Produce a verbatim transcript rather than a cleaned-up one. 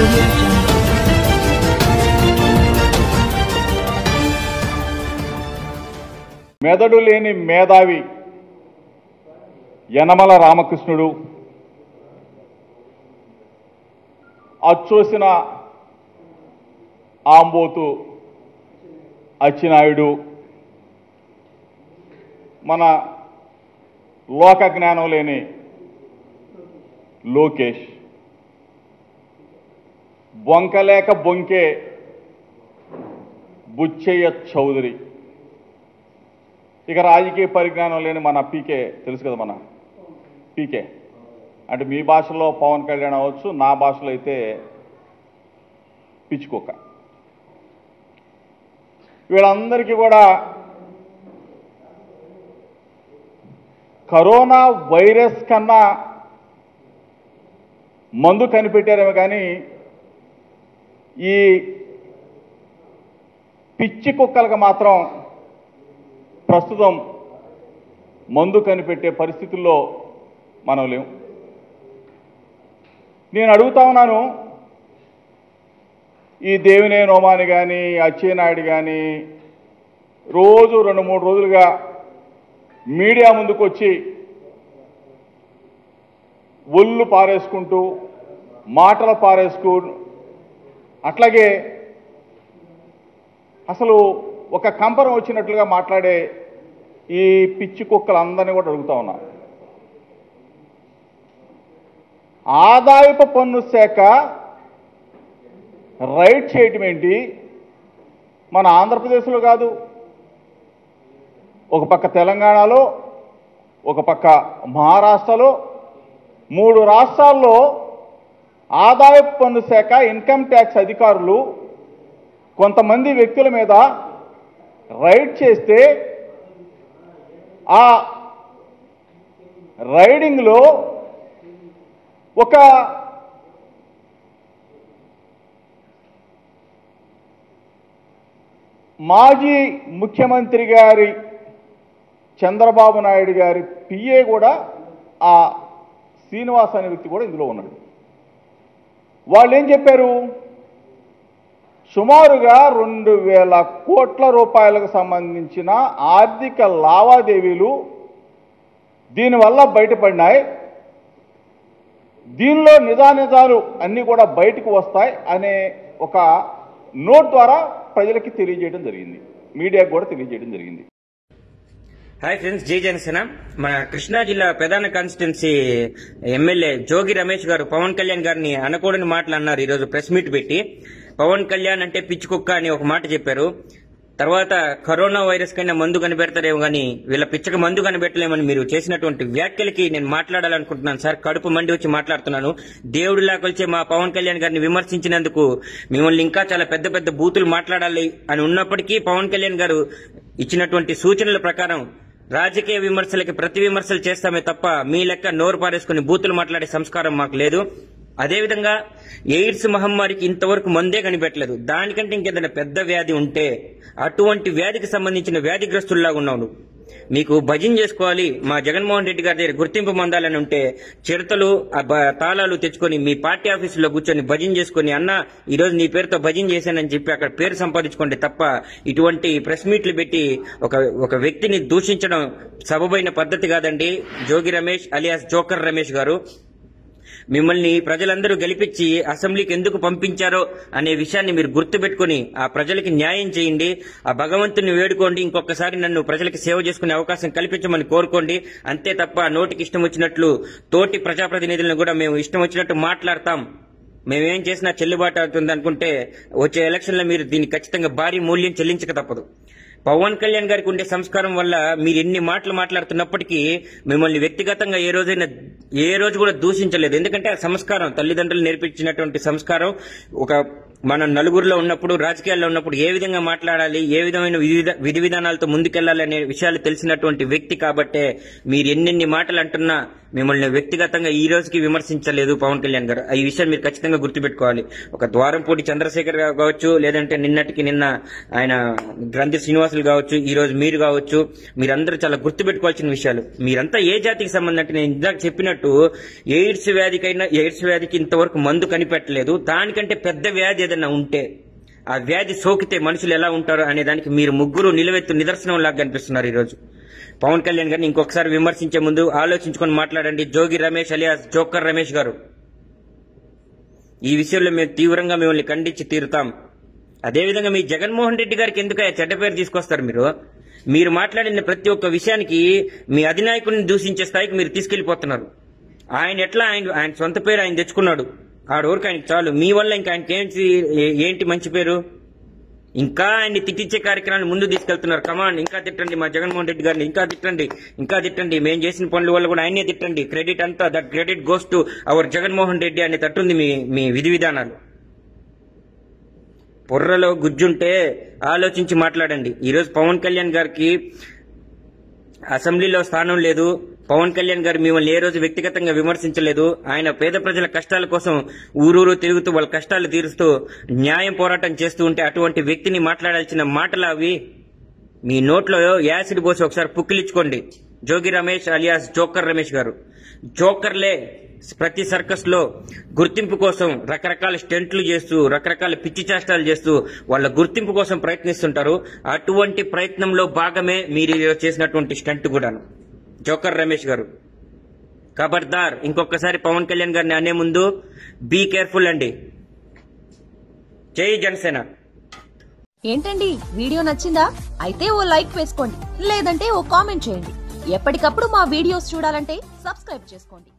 మెదడు లేని మేధావి యనమల రామకృష్ణుడు, అచ్చోసిన ఆంబోతు అచ్చినాయుడు, మన లోక జ్ఞానం లేని లోకేష్, బొంకలేక బొంకే బుచ్చయ్య చౌదరి, ఇక రాజకీయ పరిజ్ఞానం లేని మన పీకే, తెలుసు కదా మన పీకే అంటే మీ భాషలో పవన్ కళ్యాణ్ అవ్వచ్చు, నా భాషలో అయితే పిచ్చుకోక. వీళ్ళందరికీ కూడా కరోనా వైరస్ కన్నా మందు కనిపెట్టారేమో కానీ ఈ పిచ్చి కుక్కలకు మాత్రం ప్రస్తుతం మందు కనిపెట్టే పరిస్థితుల్లో మనం లేము. నేను అడుగుతా ఉన్నాను, ఈ దేవినే నోమాని కానీ అచ్చెన్నాయుడు కానీ రోజు రెండు మూడు రోజులుగా మీడియా ముందుకు వచ్చి ఒళ్ళు పారేసుకుంటూ మాటలు పారేసుకు అట్లాగే అసలు ఒక కంపరం వచ్చినట్లుగా మాట్లాడే ఈ పిచ్చి కుక్కలందరినీ కూడా అడుగుతా ఉన్నా, ఆదాయపు పన్ను శాఖ రైడ్ చేయటం ఏంటి? మన ఆంధ్రప్రదేశ్లో కాదు, ఒక పక్క తెలంగాణలో, ఒక పక్క మహారాష్ట్రలో, మూడు రాష్ట్రాల్లో ఆదాయపు పన్ను శాఖ ఇన్కమ్ ట్యాక్స్ అధికారులు కొంతమంది వ్యక్తుల మీద రైడ్ చేస్తే ఆ రైడింగ్లో ఒక మాజీ ముఖ్యమంత్రి గారి చంద్రబాబు నాయుడు గారి పిఏ కూడా, ఆ శ్రీనివాస్ అనే వ్యక్తి కూడా ఇందులో ఉన్నాడు. వాళ్ళు ఏం చెప్పారు? సుమారుగా రెండు వేల కోట్ల రూపాయలకు సంబంధించిన ఆర్థిక లావాదేవీలు దీనివల్ల బయటపడినాయి, దీనిలో నిజానిజాలు అన్నీ కూడా బయటకు వస్తాయి అనే ఒక నోట్ ద్వారా ప్రజలకి తెలియజేయడం జరిగింది, మీడియాకు కూడా తెలియజేయడం జరిగింది. హాయ్ ఫ్రెండ్స్, జై జనసేన. మన కృష్ణా జిల్లా ప్రధాన కాన్స్టిట్యున్సీ ఎమ్మెల్యే జోగి రమేష్ గారు పవన్ కళ్యాణ్ గారిని అనకూడని మాటలు అన్నారు. ఈరోజు ప్రెస్ మీట్ పెట్టి పవన్ కళ్యాణ్ అంటే పిచ్చి కుక్క అని ఒక మాట చెప్పారు. తర్వాత కరోనా వైరస్ కన్నా మందు కనిపెడతారేమో కానీ వీళ్ళ పిచ్చక మందు కనిపెట్టలేమని మీరు చేసినటువంటి వ్యాఖ్యలకి నేను మాట్లాడాలనుకుంటున్నాను సార్. కడుపు మండి వచ్చి మాట్లాడుతున్నాను. దేవుడిలా కొలిచే మా పవన్ కళ్యాణ్ గారిని విమర్శించినందుకు మిమ్మల్ని ఇంకా చాలా పెద్ద పెద్ద బూతులు మాట్లాడాలి అని ఉన్నప్పటికీ పవన్ కళ్యాణ్ గారు ఇచ్చినటువంటి సూచనల ప్రకారం రాజకీయ విమర్శలకి ప్రతి విమర్శలు చేస్తామే తప్ప మీ లెక్క నోరు పారేసుకుని బూతులు మాట్లాడే సంస్కారం మాకు లేదు. అదేవిధంగా ఎయిడ్స్ మహమ్మారికి ఇంతవరకు మందే కనిపెట్టలేదు. దానికంటే ఇంకేదైనా పెద్ద వ్యాధి ఉంటే అటువంటి వ్యాధికి సంబంధించిన వ్యాధిగ్రస్తుల్లాగా ఉన్నాడు. మీకు భజన చేసుకోవాలి, మా జగన్మోహన్ రెడ్డి గారి దగ్గర గుర్తింపు పొందాలని ఉంటే చిరతలు తాళాలు తెచ్చుకొని మీ పార్టీ ఆఫీసులో కూర్చొని భజన చేసుకుని, అన్న ఈరోజు నీ పేరుతో భజన చేశానని చెప్పి అక్కడ పేరు సంపాదించుకోండి తప్ప ఇటువంటి ప్రెస్ మీట్లు పెట్టి ఒక ఒక వ్యక్తిని దూషించడం సబబైన పద్ధతి కాదండి. జోగి రమేష్ అలియాస్ జోకర్ రమేష్ గారు, మిమ్మల్ని ప్రజలందరూ గెలిపించి అసెంబ్లీకి ఎందుకు పంపించారో అనే విషయాన్ని మీరు గుర్తుపెట్టుకుని ఆ ప్రజలకి న్యాయం చేయండి. ఆ భగవంతుని వేడుకోండి, ఇంకొకసారి నన్ను ప్రజలకి సేవ చేసుకునే అవకాశం కల్పించమని కోరుకోండి. అంతే తప్ప నోటికి ఇష్టం వచ్చినట్లు తోటి ప్రజాప్రతినిధులను కూడా మేము ఇష్టం వచ్చినట్టు మాట్లాడతాం, మేమేం చేసినా చెల్లుబాటు అవుతుంది అనుకుంటే వచ్చే ఎలక్షన్లో మీరు దీన్ని ఖచ్చితంగా భారీ మూల్యం చెల్లించక తప్పదు. పవన్ కళ్యాణ్ గారికి ఉండే సంస్కారం వల్ల మీరు ఎన్ని మాటలు మాట్లాడుతున్నప్పటికీ మిమ్మల్ని వ్యక్తిగతంగా ఏ రోజైనా ఏ రోజు కూడా దూషించలేదు. ఎందుకంటే ఆ సంస్కారం తల్లిదండ్రులు నేర్పించినటువంటి సంస్కారం. ఒక మనం నలుగురిలో ఉన్నప్పుడు, రాజకీయాల్లో ఉన్నప్పుడు ఏ విధంగా మాట్లాడాలి, ఏ విధమైన విధి విధి విధానాలతో ముందుకెళ్లాలి అనే విషయాలు తెలిసినటువంటి వ్యక్తి కాబట్టే మీరు ఎన్నెన్ని మాటలు అంటున్నా మిమ్మల్ని వ్యక్తిగతంగా ఈ రోజుకి విమర్శించలేదు పవన్ కళ్యాణ్ గారు. ఈ విషయం మీరు ఖచ్చితంగా గుర్తుపెట్టుకోవాలి. ఒక ద్వారంపూడి చంద్రశేఖర్ గారు కావచ్చు, లేదంటే నిన్నటికి నిన్న ఆయన గ్రంథి శ్రీనివాసులు కావచ్చు, ఈ రోజు మీరు కావచ్చు, మీరందరూ చాలా గుర్తుపెట్టుకోవాల్సిన విషయాలు. మీరంతా ఏ జాతికి సంబంధం అంటే నేను ఇందాక చెప్పినట్టు ఎయిడ్స్ వ్యాధికైనా ఎయిడ్స్ వ్యాధికి ఇంతవరకు మందు కనిపెట్టలేదు. దానికంటే పెద్ద వ్యాధి ఏదైనా ఉంటే, ఆ వ్యాధి సోకితే మనుషులు ఎలా ఉంటారో అనే దానికి మీరు ముగ్గురు నిలవెత్తు నిదర్శనం లాగా కనిపిస్తున్నారు ఈ రోజు. పవన్ కళ్యాణ్ గారిని ఇంకొకసారి విమర్శించే ముందు ఆలోచించుకొని మాట్లాడండి. జోగి రమేష్ అలియాస్ జోకర్ రమేష్ గారు, ఈ విషయంలో మేము తీవ్రంగా మిమ్మల్ని ఖండించి తీరుతాం. అదేవిధంగా మీ జగన్మోహన్ రెడ్డి గారికి ఎందుకు చెడ్డ పేరు తీసుకొస్తారు? మీరు మీరు మాట్లాడిన ప్రతి ఒక్క విషయానికి మీ అధినాయకుడిని దూషించే స్థాయికి మీరు తీసుకెళ్లిపోతున్నారు. ఆయన ఎట్లా ఆయన ఆయన సొంత పేరు ఆయన తెచ్చుకున్నాడు, ఆడవరకు ఆయనకి చాలు. మీ వల్ల ఇంకా ఆయనకి ఏంటి ఏంటి మంచి పేరు? ఇంకా ఆయన్ని తిట్టించే కార్యక్రమాన్ని ముందు తీసుకెళ్తున్నారు. కమాండ్ ఇంకా తిట్టండి మా జగన్మోహన్ రెడ్డి గారిని, ఇంకా తిట్టండి, ఇంకా తిట్టండి. మేము చేసిన పనుల వల్ల కూడా ఆయనే తిట్టండి. క్రెడిట్ అంతా that credit goes to our Jaganmohan Reddy అనే తట్టుంది మీ మీ విధి విధానాలు. పొర్రలో గుజ్జుంటే ఆలోచించి మాట్లాడండి. ఈరోజు పవన్ కళ్యాణ్ గారికి అసెంబ్లీలో స్థానం లేదు. పవన్ కళ్యాణ్ గారు మిమ్మల్ని ఏ రోజు వ్యక్తిగతంగా విమర్శించలేదు. ఆయన పేద ప్రజల కష్టాల కోసం ఊరూరు తిరుగుతూ వాళ్ళ కష్టాలు తీరుస్తూ న్యాయం పోరాటం చేస్తూ ఉంటే అటువంటి వ్యక్తిని మాట్లాడాల్సిన మాటలు అవి. మీ నోట్లో యాసిడ్ పోసి ఒకసారి పుక్కిలించుకోండి. జోగి రమేష్ అలియాస్ జోకర్ రమేష్ గారు, జోకర్లే ప్రతి సర్కస్ లో గుర్తింపు కోసం రకరకాల స్టెంట్లు చేస్తూ, రకరకాల పిచ్చి చేష్టాలు చేస్తూ వాళ్ళ గుర్తింపు కోసం ప్రయత్నిస్తుంటారు. అటువంటి ప్రయత్నంలో భాగమే మీరు చేసినటువంటి స్టంట్ కూడాను. జోకర్ రమేష్ గారు ఖబర్దార్, ఇంకొకసారి పవన్ కళ్యాణ్ గారిని అనే ముందు బీ కేర్ఫుల్ అండి. జై జనసేన. ఏంటండి వీడియో నచ్చిందా? అయితే ఓ లైక్ వేసుకోండి, లేదంటే ఓ కామెంట్ చేయండి. ఎప్పటికప్పుడు మా వీడియోస్ చూడాలంటే సబ్స్క్రైబ్ చేసుకోండి.